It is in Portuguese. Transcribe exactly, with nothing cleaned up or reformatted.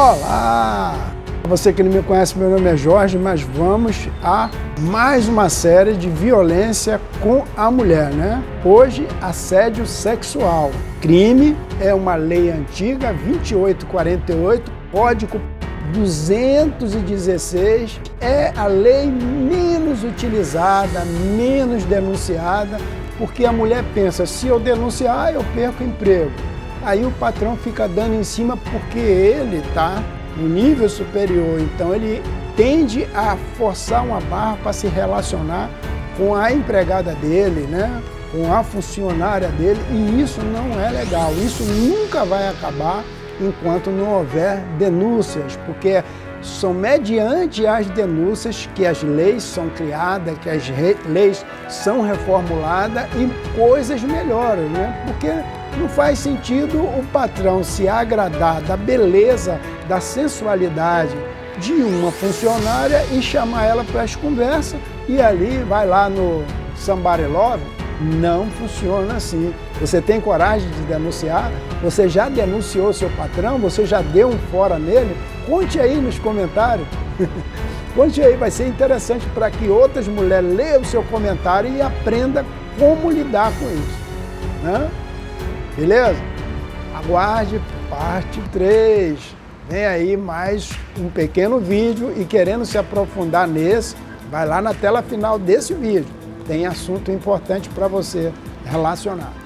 Olá! Você que não me conhece, meu nome é Jorge, mas vamos a mais uma série de violência com a mulher, né? Hoje, assédio sexual. Crime é uma lei antiga, vinte e oito quarenta e oito, Código duzentos e dezesseis, é a lei menos utilizada, menos denunciada, porque a mulher pensa, se eu denunciar, eu perco o emprego. Aí o patrão fica dando em cima porque ele está no nível superior, então ele tende a forçar uma barra para se relacionar com a empregada dele, né? Com a funcionária dele, e isso não é legal, isso nunca vai acabar enquanto não houver denúncias, porque são mediante as denúncias que as leis são criadas, que as leis são reformuladas e coisas melhoram, né? Porque não faz sentido o patrão se agradar da beleza, da sensualidade de uma funcionária e chamar ela para as conversas e ali vai lá no Somebody Love. Não funciona assim. Você tem coragem de denunciar? Você já denunciou seu patrão? Você já deu um fora nele? Conte aí nos comentários. Conte aí, vai ser interessante para que outras mulheres leiam o seu comentário e aprendam como lidar com isso, né? Beleza? Aguarde parte três. Vem aí mais um pequeno vídeo e querendo se aprofundar nesse, vai lá na tela final desse vídeo. Tem assunto importante para você relacionar.